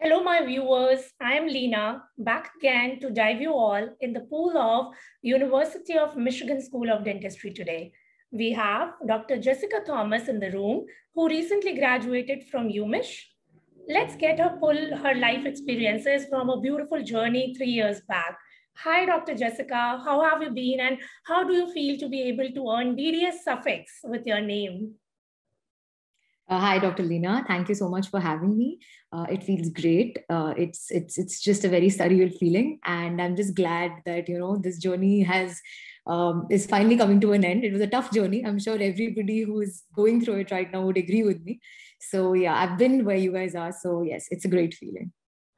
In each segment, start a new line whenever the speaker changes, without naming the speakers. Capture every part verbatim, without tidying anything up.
Hello, my viewers. I am Leena, back again to dive you all in the pool of University of Michigan School of Dentistry today. We have Doctor Jessica Thomas in the room, who recently graduated from UMich. Let's get her pull her life experiences from a beautiful journey three years back. Hi, Doctor Jessica. How have you been, and how do you feel to be able to earn D D S suffix with your name?
Uh, hi, Doctor Leena. Thank you so much for having me. Uh, it feels great. Uh, it's it's it's just a very surreal feeling, and I'm just glad that you know this journey has um, is finally coming to an end. It was a tough journey. I'm sure everybody who is going through it right now would agree with me. So yeah, I've been where you guys are. So yes, it's a great feeling.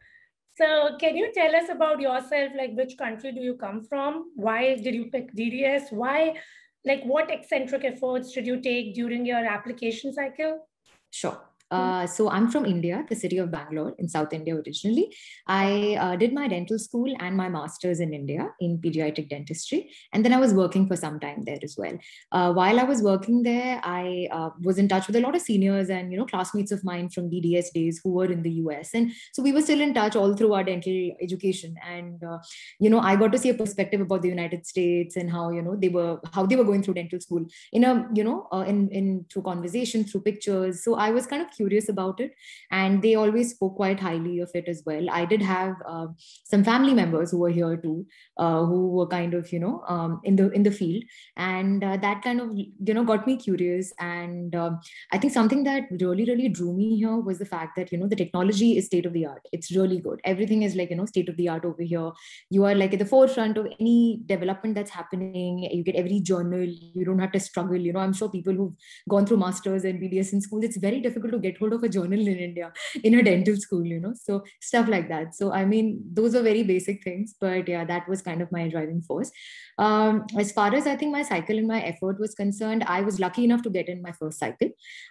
So can you tell us about yourself? Like, which country do you come from? Why did you pick D D S? Why, like, what eccentric efforts did you take during your application cycle?
Sure. Uh, so I'm from India, the city of Bangalore in South India originally. I uh, did my dental school and my master's in India in pediatric dentistry. And then I was working for some time there as well. Uh, while I was working there, I uh, was in touch with a lot of seniors and, you know, classmates of mine from D D S days who were in the U S. And so we were still in touch all through our dental education. And, uh, you know, I got to see a perspective about the United States and how, you know, they were, how they were going through dental school in a, you know, uh, in, in through conversation, through pictures. So I was kind of curious about it, and they always spoke quite highly of it as well. I did have uh, some family members who were here too, uh, who were kind of you know um, in the in the field, and uh, that kind of you know got me curious. And um, I think something that really really drew me here was the fact that you know the technology is state of the art. It's really good. Everything is like you know state of the art over here. You are like at the forefront of any development that's happening. You get every journal. You don't have to struggle. You know, I'm sure people who've gone through masters and B D S in school, it's very difficult to get hold of a journal in India in a dental school, you know, so stuff like that. So, I mean, those are very basic things, but yeah, that was kind of my driving force. Um, as far as I think my cycle and my effort was concerned, I was lucky enough to get in my first cycle.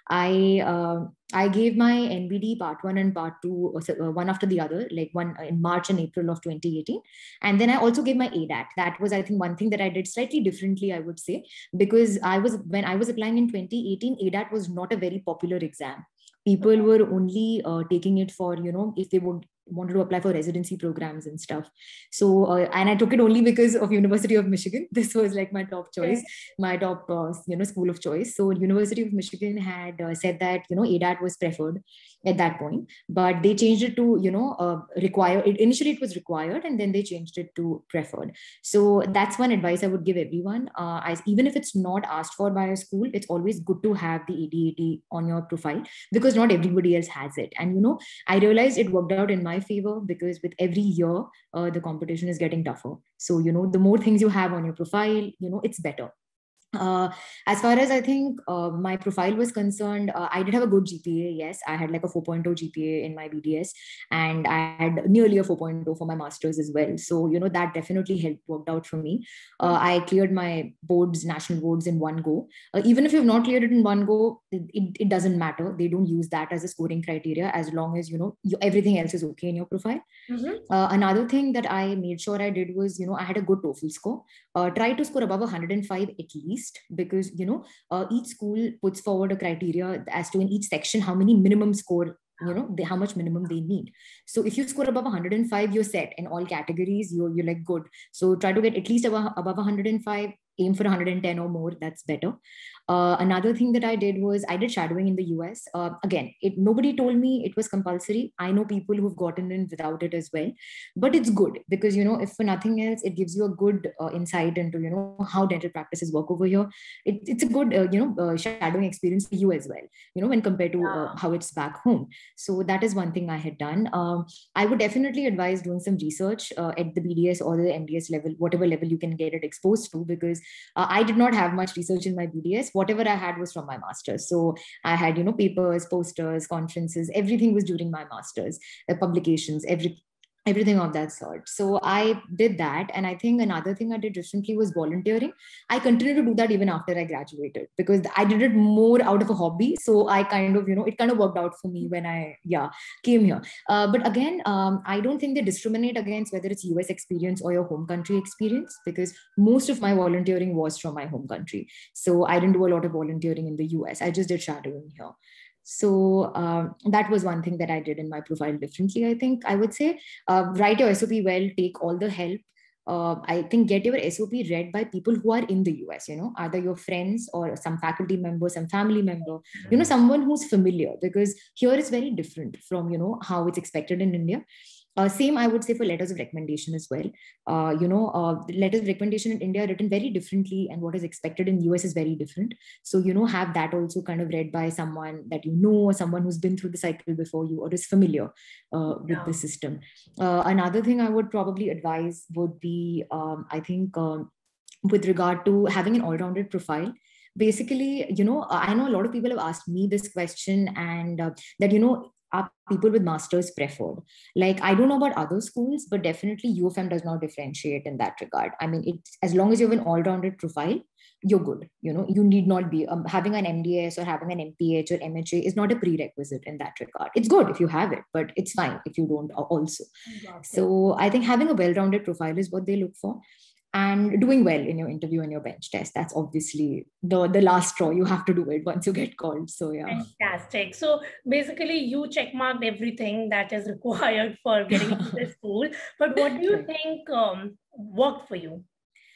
I, uh, I gave my N B D part one and part two, uh, one after the other, like one in March and April of twenty eighteen. And then I also gave my A D A T. That was, I think, one thing that I did slightly differently, I would say, because I was, when I was applying in twenty eighteen, A D A T was not a very popular exam. People were only uh, taking it for, you know, if they would wanted to apply for residency programs and stuff. So, uh, and I took it only because of University of Michigan. This was like my top choice, my top, uh, you know, school of choice. So University of Michigan had uh, said that, you know, A D A T was preferred at that point, but they changed it to, you know, uh, require it. Initially it was required and then they changed it to preferred. So that's one advice I would give everyone. Uh, as, even if it's not asked for by a school, it's always good to have the A D A T on your profile because not everybody else has it. And, you know, I realized it worked out in my favor because with every year, uh, the competition is getting tougher. So, you know, the more things you have on your profile, you know, it's better. Uh, as far as I think uh, my profile was concerned, uh, I did have a good G P A. Yes, I had like a four point oh G P A in my B D S, and I had nearly a four point oh for my master's as well. So, you know, that definitely helped, worked out for me. Uh, I cleared my boards, national boards in one go. Uh, even if you've not cleared it in one go, it, it, it doesn't matter. They don't use that as a scoring criteria as long as, you know, you, everything else is okay in your profile. Mm-hmm. Uh, another thing that I made sure I did was, you know, I had a good TOEFL score. Uh, try to score above one hundred five at least, because, you know, uh, each school puts forward a criteria as to in each section how many minimum score, you know, they, how much minimum they need. So if you score above one hundred five, you're set in all categories. You're, you're like good. So try to get at least above, above one hundred five. Aim for one hundred ten or more. That's better. Uh, another thing that I did was I did shadowing in the U S. Uh, again, it nobody told me it was compulsory. I know people who've gotten in without it as well, but it's good because, you know, if for nothing else, it gives you a good uh, insight into, you know, how dental practices work over here. It, it's a good, uh, you know, uh, shadowing experience for you as well, you know, when compared to uh, how it's back home. So that is one thing I had done. Um, I would definitely advise doing some research uh, at the B D S or the M D S level, whatever level you can get it exposed to, because uh, I did not have much research in my B D S. Whatever I had was from my master's. So I had, you know, papers, posters, conferences, everything was during my master's, uh, publications, every, everything of that sort. So I did that. And I think another thing I did recently was volunteering. I continued to do that even after I graduated because I did it more out of a hobby. So I kind of, you know, it kind of worked out for me when I, yeah, came here. Uh, but again, um, I don't think they discriminate against whether it's U S experience or your home country experience, because most of my volunteering was from my home country. So I didn't do a lot of volunteering in the U S. I just did shadowing here. So uh, that was one thing that I did in my profile differently. I think I would say uh, write your S O P well, take all the help. Uh, I think get your S O P read by people who are in the U S, you know, either your friends or some faculty member, some family member, you know, someone who's familiar, because here is very different from, you know, how it's expected in India. Uh, same, I would say, for letters of recommendation as well. Uh, you know, uh, letters of recommendation in India are written very differently, and what is expected in U S is very different. So, you know, have that also kind of read by someone that you know, or someone who's been through the cycle before you, or is familiar uh, with
Yeah.
the system. Uh, another thing I would probably advise would be, um, I think, um, with regard to having an all-rounded profile. Basically, you know, I know a lot of people have asked me this question, and uh, that, you know, are people with masters preferred? Like, I don't know about other schools, but definitely U of M does not differentiate in that regard. I mean, it's, as long as you have an all-rounded profile, you're good. You know, you need not be um, having an M D S or having an M P H or M H A is not a prerequisite in that regard. It's good if you have it, but it's fine if you don't also. So I think having a well-rounded profile is what they look for. And doing well in your interview and your bench test. That's obviously the, the last straw. You have to do it once you get called. So yeah.
Fantastic. So basically you checkmarked everything that is required for getting into the school. But what do you
Right.
think um, worked for you?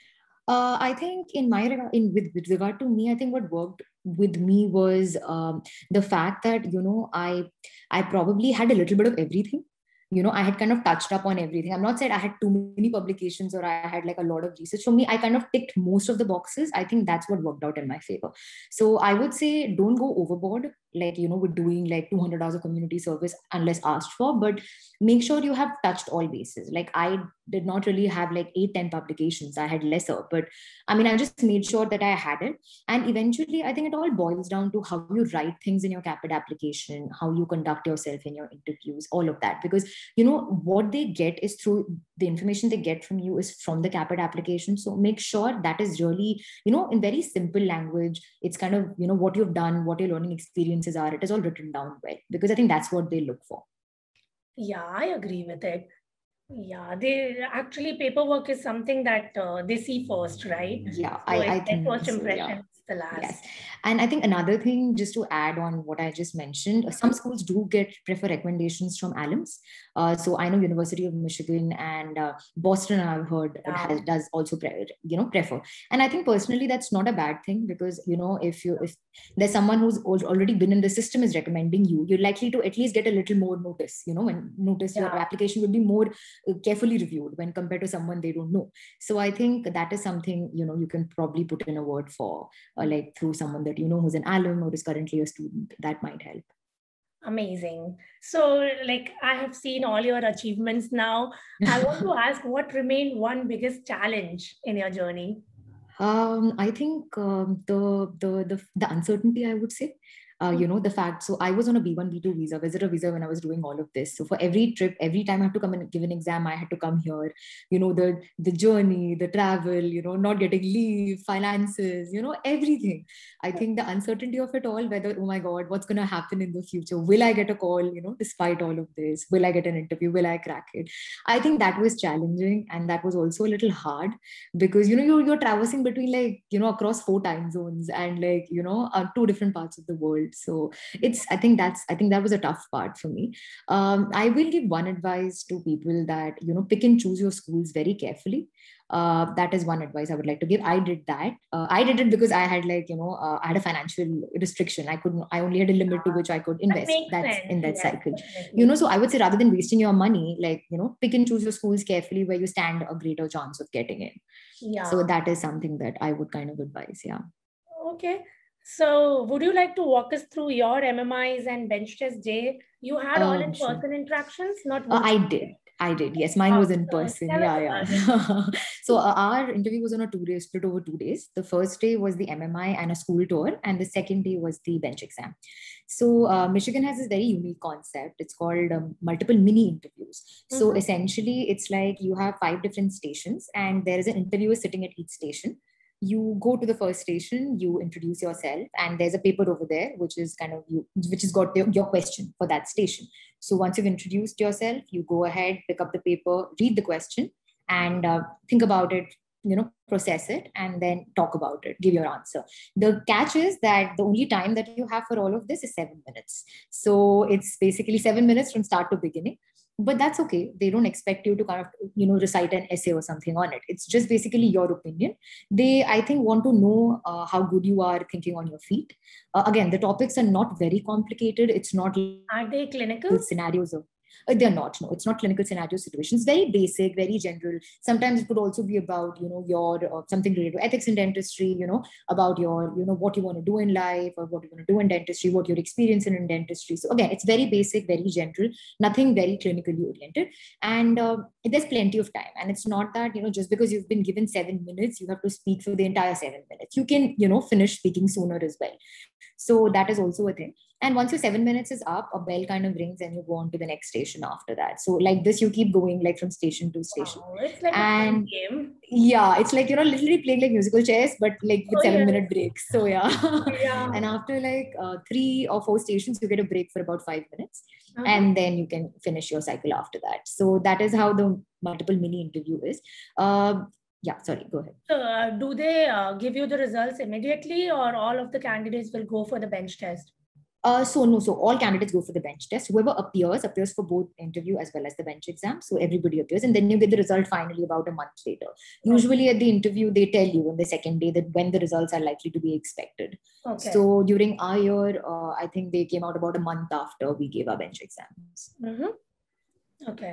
Uh, I think in my regard, in with, with regard to me, I think what worked with me was um, the fact that, you know, I I probably had a little bit of everything. You know, I had kind of touched up on everything. I'm not saying I had too many publications or I had like a lot of research. For me, I kind of ticked most of the boxes. I think that's what worked out in my favor. So I would say don't go overboard, like, you know, with doing like two hundred hours of community service unless asked for, but make sure you have touched all bases. Like, I did not really have like eight, ten publications. I had lesser, but I mean, I just made sure that I had it. And eventually, I think it all boils down to how you write things in your CAPIT application, how you conduct yourself in your interviews, all of that. Because, you know, what they get is through the information they get from you is from the CAPIT application. So make sure that is really, you know, in very simple language. It's kind of, you know, what you've done, what your learning experiences are. It is all written down well, because I think that's what they look for.
Yeah, I agree with it. Yeah, they actually paperwork is something that uh, they see first, right?
Yeah,
So
I, I
it's their
think
first
so,
impression,
yeah.
it's the last.
Yes. And I think another thing, just to add on what I just mentioned, some schools do get prefer recommendations from alums. Uh, so I know University of Michigan and uh, Boston, I've heard,
Yeah.
has, does also, pre- you know, prefer. And I think personally, that's not a bad thing, because, you know, if you if there's someone who's already been in the system is recommending you, you're likely to at least get a little more notice, you know, and notice
Yeah.
your application will be more carefully reviewed when compared to someone they don't know. So I think that is something, you know, you can probably put in a word for, uh, like through someone that you know who's an alum or is currently a student. That might help.
Amazing. So, like, I have seen all your achievements now. I want to ask, what remained one biggest challenge in your journey?
Um, I think um, the, the the the uncertainty, I would say. Uh, you know, the fact, so I was on a B one, B two visa, visitor visa when I was doing all of this. So for every trip, every time I had to come and give an exam, I had to come here, you know, the, the journey, the travel, you know, not getting leave, finances, you know, everything. I think the uncertainty of it all, whether, oh my God, what's going to happen in the future? Will I get a call, you know, despite all of this? Will I get an interview? Will I crack it? I think that was challenging. And that was also a little hard, because, you know, you're, you're traversing between, like, you know, across four time zones and, like, you know, uh, two different parts of the world. So it's, I think that's, I think that was a tough part for me. Um, I will give one advice to people that, you know, pick and choose your schools very carefully. Uh, that is one advice I would like to give. I did that. Uh, I did it because I had, like, you know, uh, I had a financial restriction. I couldn't, I only had a limit to which I could invest.
That makes
That's
sense.
in that
Yes,
cycle.
definitely.
You know, so I would say rather than wasting your money, like, you know, pick and choose your schools carefully where you stand a greater chance of getting in.
Yeah.
So that is something that I would kind of advise. Yeah.
Okay. So would you like to walk us through your M M Is and bench test day? You had all
Um,
in-person
sure.
interactions, not
Uh, I did. I did. Yes, mine was in person. Yeah, yeah. So uh, our interview was on a two day split over two days. The first day was the M M I and a school tour, and the second day was the bench exam. So uh, Michigan has this very unique concept. It's called um, multiple mini interviews. So mm-hmm. essentially, it's like you have five different stations, and there is an interviewer sitting at each station. You go to the first station, you introduce yourself, and there's a paper over there, which is kind of you, which has got the, your question for that station. So once you've introduced yourself, you go ahead, pick up the paper, read the question, and uh, think about it you know, process it and then talk about it, give your answer. The catch is that the only time that you have for all of this is seven minutes. So it's basically seven minutes from start to beginning. But that's okay. They don't expect you to kind of, you know, recite an essay or something on it. It's just basically your opinion. They, I think, want to know uh, how good you are thinking on your feet. Uh, again, the topics are not very complicated. It's not.
Are they clinical?
Scenarios of. Uh, they're not, no, it's not clinical scenario situations, very basic, very general. Sometimes it could also be about, you know, your uh, something related to ethics in dentistry, you know, about your, you know, what you want to do in life or what you want to do in dentistry, what your experience in, in dentistry. So again, it's very basic, very general, nothing very clinically oriented. And uh, there's plenty of time. And it's not that, you know, just because you've been given seven minutes, you have to speak for the entire seven minutes. You can, you know, finish speaking sooner as well. So that is also a thing. And once your seven minutes is up, a bell kind of rings and you go on to the next station after that. So like this, you keep going like from station to station.
Oh, it's like
and,
a fun game.
Yeah, it's like, you know, literally playing like musical chairs, but like with oh, seven yeah. minute breaks. So yeah.
yeah.
And after like uh, three or four stations, you get a break for about five minutes. Uh-huh. And then you can finish your cycle after that. So that is how the multiple mini interview is. Uh, yeah, sorry, go ahead.
So uh, do they uh, give you the results immediately, or all of the candidates will go for the bench test?
Uh, so no, so all candidates go for the bench test. Whoever appears, appears for both interview as well as the bench exam. So everybody appears, and then you get the result finally about a month later. Okay. Usually at the interview, they tell you on the second day that when the results are likely to be expected. Okay. So during our year, uh, I think they came out about a month after we gave our bench exams.
Mm-hmm. Okay.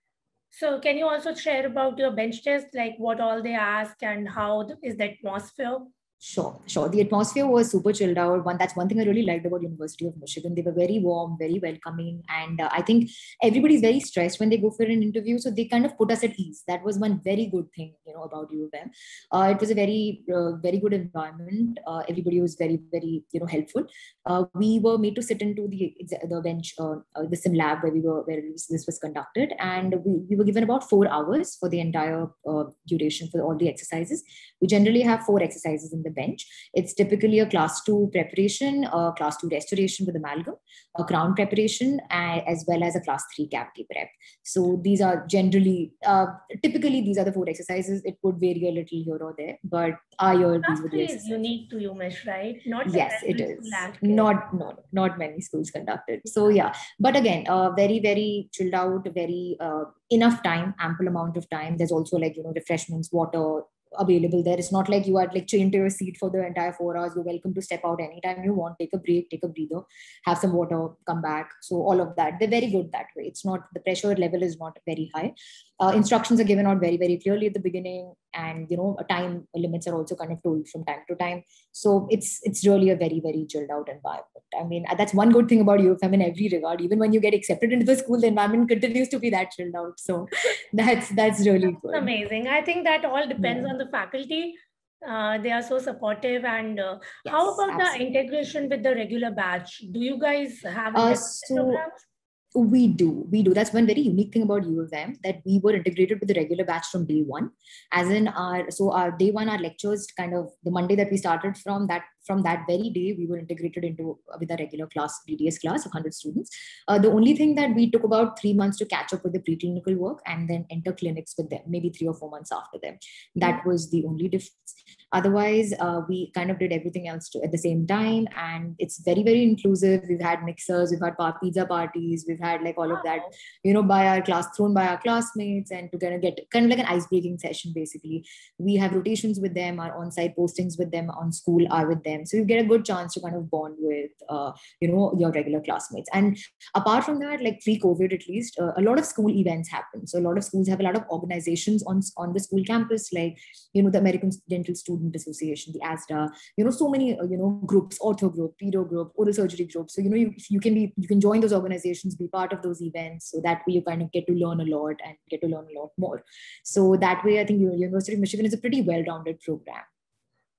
So can you also share about your bench test, like what all they ask and how is the atmosphere?
Sure, sure. The atmosphere was super chilled out. One, that's one thing I really liked about University of Michigan. They were very warm, very welcoming. And uh, I think everybody's very stressed when they go for an interview. So they kind of put us at ease. That was one very good thing, you know, about U of M. Uh, it was a very, uh, very good environment. Uh, everybody was very, very, you know, helpful. Uh, we were made to sit into the, the bench, uh, uh, the sim lab where we were, where this was conducted. And we, we were given about four hours for the entire uh, duration for all the exercises. We generally have four exercises in the bench. It's typically a class two preparation, a class two restoration with amalgam, a crown preparation, uh, as well as a class three cavity prep. So these are generally, uh, typically these are the four exercises. It could vary a little here or there, but our year, these were the exercises.
Is unique to UMich, right? Not
yes, it is. Not, no, not many schools conducted. So yeah, but again, uh, very, very chilled out, very uh, enough time, ample amount of time. There's also like, you know, refreshments, water, available there. It's not like you are like chained to your seat for the entire four hours. You're welcome to step out anytime you want, take a break, take a breather, have some water, come back. So all of that, they're very good that way. It's not, the pressure level is not very high. Uh, instructions are given out very, very clearly at the beginning, and you know, time limits are also kind of told from time to time. So it's it's really a very, very chilled out environment. I mean, that's one good thing about U of M in every regard. Even when you get accepted into the school, the environment continues to be that chilled out. So that's that's really
that's
good.
Amazing. I think that all depends yeah. on the faculty. Uh, they are so supportive. And uh, yes, how about absolutely. the integration with the regular batch? Do you guys have
uh, so programs? We do, we do. That's one very unique thing about U of M, that we were integrated with the regular batch from day one. As in our, so our day one, our lectures kind of, the Monday that we started from, that from that very day, we were integrated into with a regular class, D D S class of one hundred students. Uh, the only thing that we took about three months to catch up with the preclinical work and then enter clinics with them, maybe three or four months after them. That mm-hmm. was the only difference. Otherwise, uh, we kind of did everything else too, at the same time. And it's very, very inclusive. We've had mixers, we've had pizza parties, we've had like all of that, you know, by our class, thrown by our classmates, and to kind of get kind of like an ice-breaking session, basically. We have rotations with them, our on-site postings with them, on school are with them. So you get a good chance to kind of bond with, uh, you know, your regular classmates. And apart from that, like pre-COVID at least, uh, a lot of school events happen. So a lot of schools have a lot of organizations on, on the school campus, like, you know, the American Dental Student Association, the A S D A, you know, so many, uh, you know, groups, ortho group, pedo group, oral surgery group. So, you know, you, you can be, you can join those organizations, be part of those events. So that way you kind of get to learn a lot and get to learn a lot more. So that way, I think University of Michigan is a pretty well-rounded program.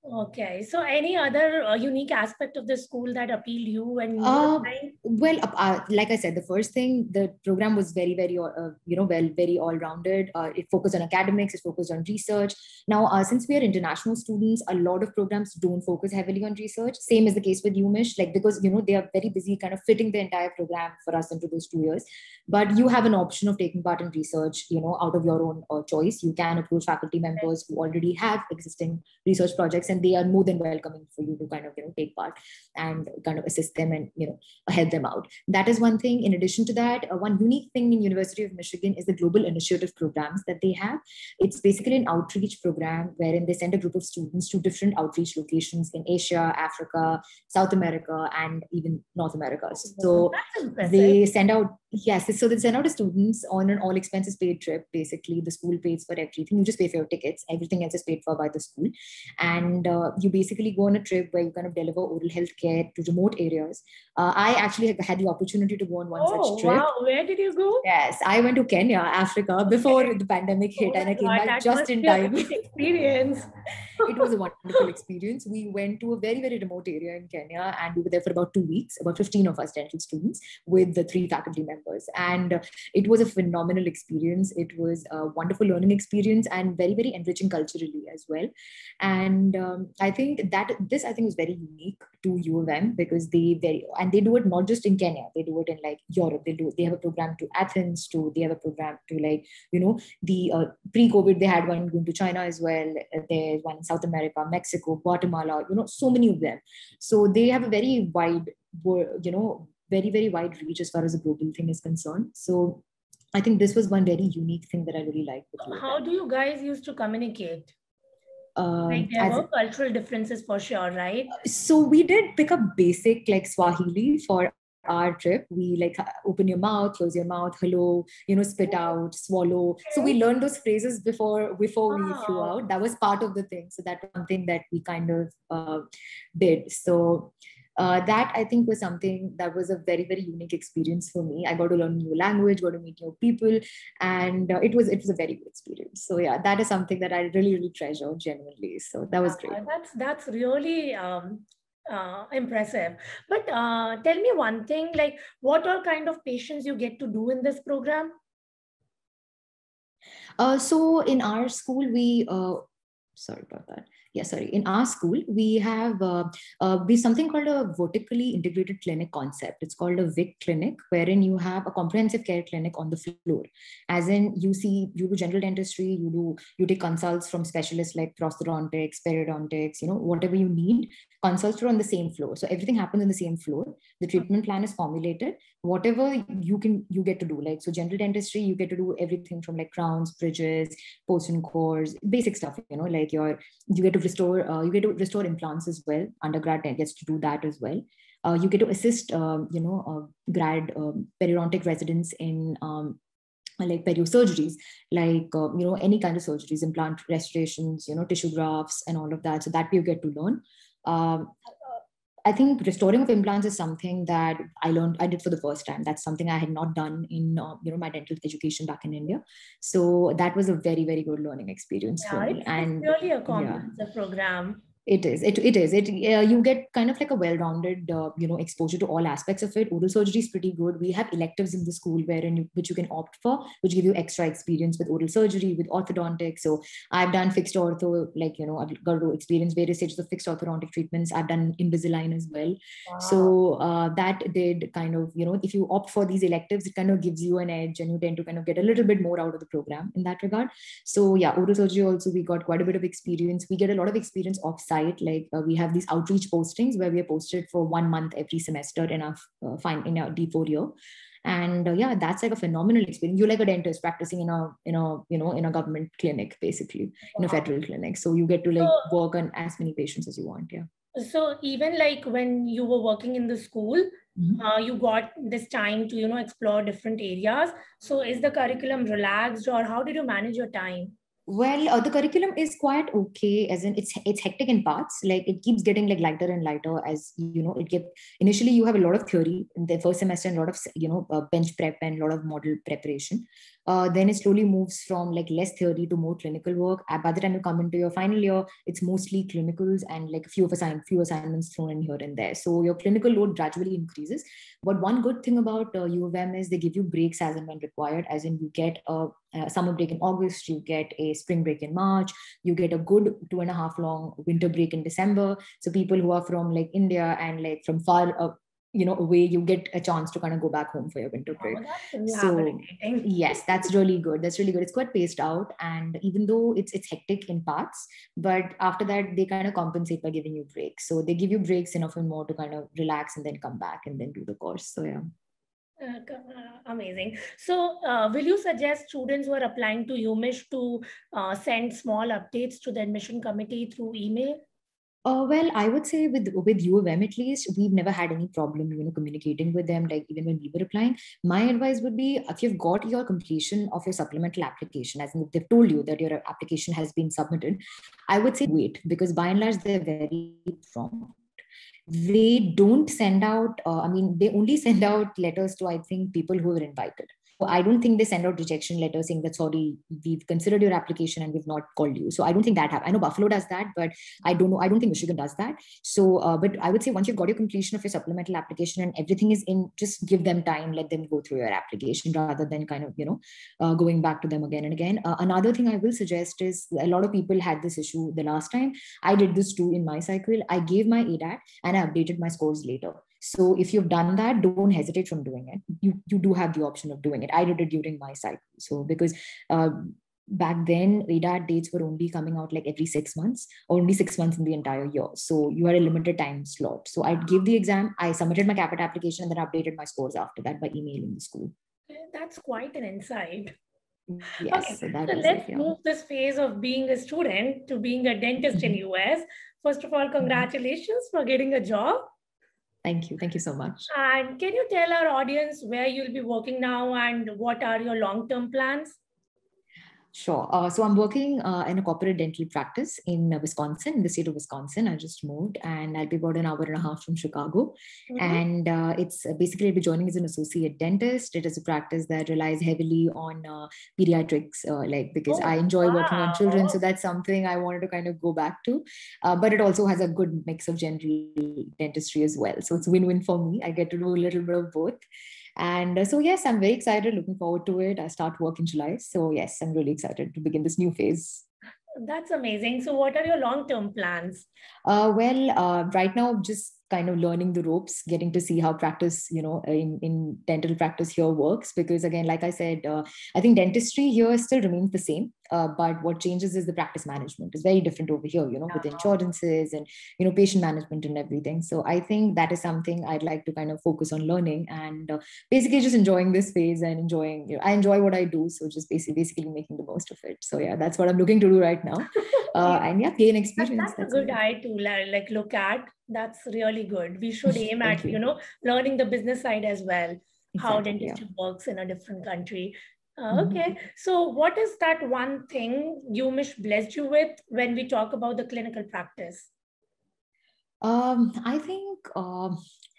Okay. So any other uh, unique aspect of the school that appealed you when you were
Uh,
applying?
well, uh, like I said, the first thing, the program was very, very, uh, you know, well, very all-rounded. Uh, it focused on academics, it focused on research. Now, uh, since we are international students, a lot of programs don't focus heavily on research. Same is the case with UMich, like because, you know, they are very busy kind of fitting the entire program for us into those two years. But you have an option of taking part in research, you know, out of your own uh, choice. You can approach faculty members who already have existing research projects, and they are more than welcoming for you to kind of, you know, take part and kind of assist them and, you know, help them out. That is one thing. In addition to that, uh, one unique thing in University of Michigan is the global initiative programs that they have. It's basically an outreach program wherein they send a group of students to different outreach locations in Asia, Africa, South America, and even North America. So they send out, yes, so they send out the students on an all expenses paid trip. Basically, the school pays for everything. You just pay for your tickets. Everything else is paid for by the school. And uh, you basically go on a trip where you kind of deliver oral health care to remote areas. Uh, I actually had the opportunity to go on one
oh,
such trip.
Wow, where did you go?
Yes, I went to Kenya, Africa, before the pandemic hit, oh and I came God, back just in time.
Experience.
It was a wonderful experience. We went to a very, very remote area in Kenya, and we were there for about two weeks, about fifteen of us dental students with the three faculty members. And it was a phenomenal experience. It was a wonderful learning experience and very, very enriching culturally as well. And um, I think that this, I think, is very unique to U of M because they very, and they do it not just in Kenya, they do it in like Europe. They do, they have a program to Athens, to, they have a program to like, you know, the uh, pre-COVID, they had one going to China as well. There's one in South America, Mexico, Guatemala, you know, so many of them. So they have a very wide, you know, very, very wide reach as far as the global thing is concerned. So I think this was one very unique thing that I really liked.
How do you guys used to communicate?
Um,
like there were cultural differences for sure, right?
So we did pick up basic like Swahili for our trip. We like open your mouth, close your mouth, hello, you know, spit out, swallow. So we learned those phrases before before wow. we flew out. That was part of the thing. So that was something that we kind of uh, did. So uh, that I think was something that was a very, very unique experience for me. I got to learn new language, got to meet new people, and uh, it was it was a very good experience. So yeah, that is something that I really, really treasure genuinely. So that was great.
Uh, that's that's really um, uh, impressive. But uh, tell me one thing, like what all kind of patients you get to do in this program?
Uh, so in our school, we uh, sorry about that. Yeah, sorry. In our school, we have uh, uh, we something called a vertically integrated clinic concept. It's called a V I C clinic, wherein you have a comprehensive care clinic on the floor. As in, you see, you do general dentistry, you do you take consults from specialists like prosthodontics, periodontics, you know, whatever you need. Consults are on the same floor, so everything happens on the same floor. The treatment plan is formulated. Whatever you can, you get to do. Like so, general dentistry, you get to do everything from like crowns, bridges, post and cores, basic stuff. You know, like your you get to restore uh, you get to restore implants as well. Undergrad gets to do that as well. Uh, you get to assist, um, you know, uh, grad um, periodontic residents in um, like perio surgeries, like uh, you know, any kind of surgeries, implant restorations, you know, tissue grafts, and all of that. So that you get to learn. Um, I think restoring of implants is something that I learned, I did for the first time. That's something I had not done in, uh, you know, my dental education back in India. So that was a very, very good learning experience yeah, for me.
It's,
and
it's really a comprehensive yeah. program.
It is. It, it is. It uh, you get kind of like a well-rounded, uh, you know, exposure to all aspects of it. Oral surgery is pretty good. We have electives in the school wherein you, which you can opt for, which give you extra experience with oral surgery, with orthodontics. So I've done fixed ortho, like you know, I've got to experience various stages of fixed orthodontic treatments. I've done Invisalign as well. Wow. So uh, that did kind of, you know, if you opt for these electives, it kind of gives you an edge, and you tend to kind of get a little bit more out of the program in that regard. So yeah, oral surgery also we got quite a bit of experience. We get a lot of experience off-site. Like uh, we have these outreach postings where we are posted for one month every semester in our uh, fine in our D four year, and uh, yeah, that's like a phenomenal experience. You're like a dentist practicing in a in a you know in a government clinic, basically in a federal clinic. So you get to like so, work on as many patients as you want. Yeah.
So even like when you were working in the school, mm-hmm. uh, you got this time to you know explore different areas. So is the curriculum relaxed, or how did you manage your time?
Well, uh, the curriculum is quite okay, as in it's it's hectic in parts. Like it keeps getting like lighter and lighter as you know. It get initially you have a lot of theory in the first semester and a lot of you know uh, bench prep and a lot of model preparation. Uh, then it slowly moves from like less theory to more clinical work. Uh, by the time you come into your final year, it's mostly clinicals and like a few of assign few assignments thrown in here and there. So your clinical load gradually increases. But one good thing about uh, U of M is they give you breaks as and when required, as in you get a, a summer break in August, you get a spring break in March, you get a good two and a half long winter break in December. So people who are from like India and like from far uh, you know, away, you get a chance to kind of go back home for your winter break.
Oh, that's
so yes, that's really good. That's really good. It's quite paced out. And even though it's it's hectic in parts, but after that, they kind of compensate by giving you breaks. So they give you breaks enough and more to kind of relax and then come back and then do the course. So yeah.
Uh, amazing. So uh, will you suggest students who are applying to UMich to uh, send small updates to the admission committee through email?
Uh, well, I would say with with U of M at least, we've never had any problem, you know, communicating with them. Like even when we were applying, my advice would be if you've got your completion of your supplemental application, as in if they've told you that your application has been submitted, I would say wait, because by and large they're very prompt. They don't send out. Uh, I mean, they only send out letters to I think people who are invited. I don't think they send out rejection letters saying that, sorry, we've considered your application and we've not called you. So I don't think that happens. I know Buffalo does that, but I don't know. I don't think Michigan does that. So, uh, but I would say once you've got your completion of your supplemental application and everything is in, just give them time, let them go through your application rather than kind of, you know, uh, going back to them again and again. Uh, another thing I will suggest is a lot of people had this issue the last time. I did this too in my cycle. I gave my A D A T and I updated my scores later. So if you've done that, don't hesitate from doing it. You, you do have the option of doing it. I did it during my cycle. So because uh, back then, A D A T dates were only coming out like every six months or only six months in the entire year. So you had a limited time slot. So I gave the exam, I submitted my CAPIT application and then updated my scores after that by emailing the school.
That's quite an insight.
Yes,
okay,
so, that
so
was
let's
it, yeah.
move this phase of being a student to being a dentist mm-hmm. in U S. First of all, congratulations mm-hmm. for getting a job.
Thank you. Thank you so much.
And can you tell our audience where you'll be working now and what are your long-term plans?
Sure. Uh, so I'm working uh, in a corporate dental practice in uh, Wisconsin, in the state of Wisconsin. I just moved and I'll be about an hour and a half from Chicago. Mm-hmm. And uh, it's uh, basically I'll be joining as an associate dentist. It is a practice that relies heavily on uh, pediatrics, uh, like because oh, I enjoy wow. working on children. So that's something I wanted to kind of go back to. Uh, but it also has a good mix of general dentistry as well. So it's win-win for me. I get to do a little bit of both. And uh, so, yes, I'm very excited, looking forward to it. I start work in July. So, yes, I'm really excited to begin this new phase.
That's amazing. So what are your long-term plans?
Uh, well, uh, right now, just kind of learning the ropes, getting to see how practice, you know, in, in dental practice here works. Because again, like I said, uh, I think dentistry here still remains the same. Uh, but what changes is the practice management. It's very different over here, you know, with insurances and, you know, patient management and everything. So I think that is something I'd like to kind of focus on learning and uh, basically just enjoying this phase and enjoying, you know, I enjoy what I do. So just basically, basically making the most of it. So yeah, that's what I'm looking to do right now. Uh, and yeah, gain experience.
That's, that's a good eye to like look at. That's really good. We should aim at, you. you know, learning the business side as well, exactly, how dentistry yeah. works in a different country. Uh, okay. Mm-hmm. So what is that one thing UMich blessed you with when we talk about the clinical practice?
Um, I think, uh,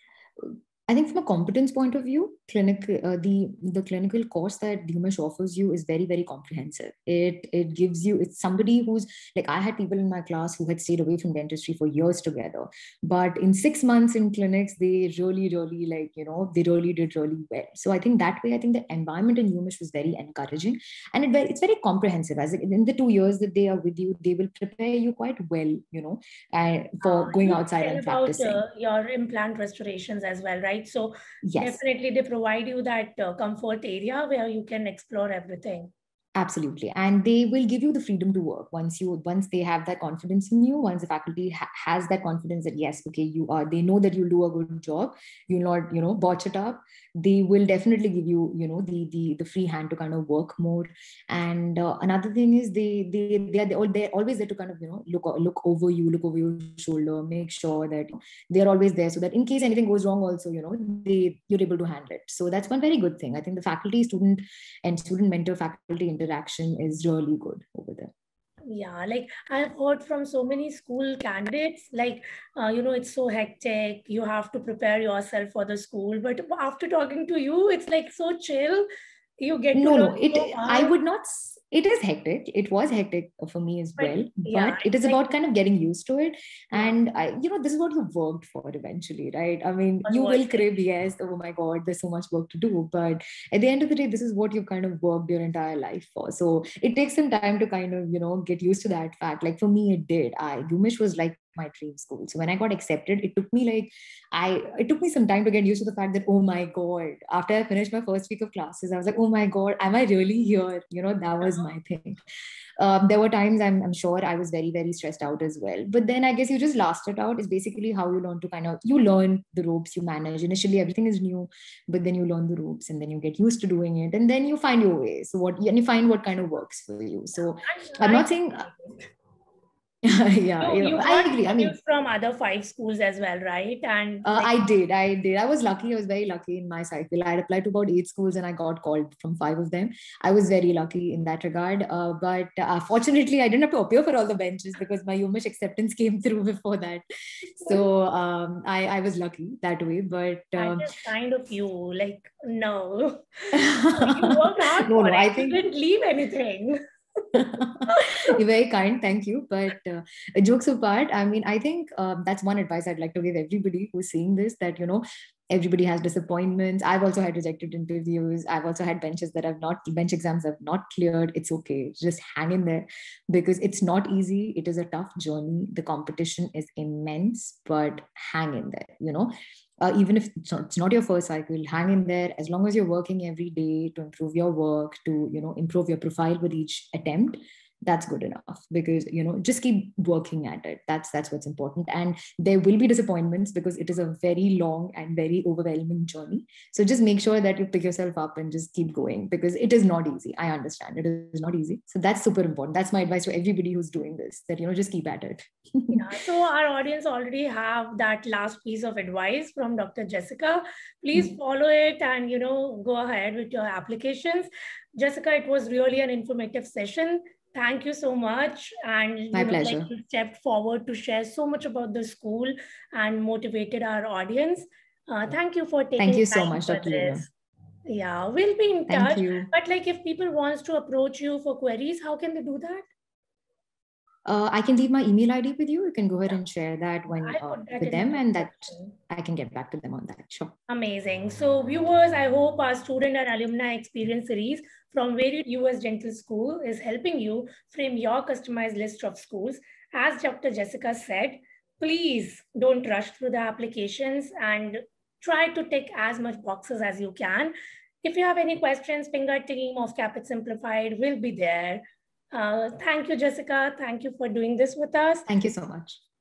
I think from a competence point of view, clinic, uh, the, the clinical course that UMich offers you is very, very comprehensive. It, it gives you, it's somebody who's like, I had people in my class who had stayed away from dentistry for years together, but in six months in clinics, they really, really like, you know, they really did really well. So I think that way, I think the environment in UMich was very encouraging and it, it's very comprehensive. As in the two years that they are with you, they will prepare you quite well, you know, uh, for uh, going outside and practicing.
About, uh, your implant restorations as well, right? So yes. Definitely they provide you that uh, comfort area where you can explore everything.
Absolutely. And they will give you the freedom to work once you, once they have that confidence in you, once the faculty ha- has that confidence that yes, okay, you are, they know that you'll do a good job. You'll not, you know, botch it up. They will definitely give you, you know, the, the, the free hand to kind of work more. And uh, another thing is they, they, they are, they're always there to kind of, you know, look, look over you, look over your shoulder, make sure that they're always there so that in case anything goes wrong also, you know, they, you're able to handle it. So that's one very good thing. I think the faculty, student and student mentor faculty interaction is really good over there.
Yeah, like I've heard from so many school candidates, like, uh, you know, it's so hectic. You have to prepare yourself for the school. But after talking to you, it's like so chill. you get to
No,
learn
no, it,
so
I
much.
would not, it is hectic. It was hectic for me as
But
well,
yeah,
but it is
like,
about kind of getting used to it.
yeah,
And I, you know, this is what you worked for eventually, right? I mean, you
was
will crib, yes, oh my God, there's so much work to do. But at the end of the day, this is what you've kind of worked your entire life for. So it takes some time to kind of, you know, get used to that fact. Like for me, it did. I, UMich was like my dream school. So when I got accepted, it took me like, I, it took me some time to get used to the fact that, oh my God, after I finished my first week of classes, I was like, oh my God, am I really here? You know, that was my thing. Um, there were times I'm, I'm sure I was very, very stressed out as well. But then I guess you just last it out. Is basically how you learn to kind of, you learn the ropes, you manage. Initially, everything is new, but then you learn the ropes and then you get used to doing it. And then you find your way. So what, and you find what kind of works for you. So I'm
I,
not saying,
I
yeah,
you
you know,
you
I
got
agree. I mean,
interviews from other five schools as well, right? And
Uh,
like,
I did. I did. I was lucky. I was very lucky in my cycle. I had applied to about eight schools and I got called from five of them. I was very lucky in that regard. Uh, but uh, fortunately, I didn't have to appear for all the benches because my UMich acceptance came through before that. So um, I, I was lucky that way. But
that
um,
is kind of you. Like, no, you worked hard
no,
for
no,
it.
I
You
think.
didn't leave anything.
You're very kind, thank you. But uh, jokes apart, I mean, I think uh, that's one advice I'd like to give everybody who's seeing this, that, you know, everybody has disappointments. I've also had rejected interviews. I've also had benches that I've not, bench exams I've not cleared. It's okay. Just hang in there because it's not easy. It is a tough journey. The competition is immense, but hang in there, you know. Uh, even if it's not, it's not your first cycle, hang in there. As long as you're working every day to improve your work, to, you know, improve your profile with each attempt, that's good enough. Because, you know, just keep working at it. That's that's what's important. And there will be disappointments because it is a very long and very overwhelming journey. So just make sure that you pick yourself up and just keep going, because it is not easy. I understand it is not easy. So that's super important. That's my advice to everybody who's doing this, that, you know, just keep at it.
Yeah, so our audience already have that last piece of advice from Doctor Jessica. Please follow it and, you know, go ahead with your applications. Jessica, it was really an informative session. Thank you so much. And,
My
you know, like,
pleasure.
you stepped forward to share so much about the school and motivated our audience. Uh, thank you for taking
Thank you so
time
much,
for
Doctor Lina.
this. Yeah, we'll be in
Thank
touch.
you.
But like, if people wants to approach you for queries, how can they do that?
Uh, I can leave my email I D with you. You can go ahead and share that when
I
uh,
put that
with
in the
them, and that
description.
I can get back to them on that. Sure.
Amazing. So viewers, I hope our student and alumni experience series from Varied U S Dental School is helping you frame your customized list of schools. As Doctor Jessica said, please don't rush through the applications and try to tick as much boxes as you can. If you have any questions, Pinga team of Capit Simplified will be there. Uh, thank you, Jessica. Thank you for doing this with us.
Thank you so much.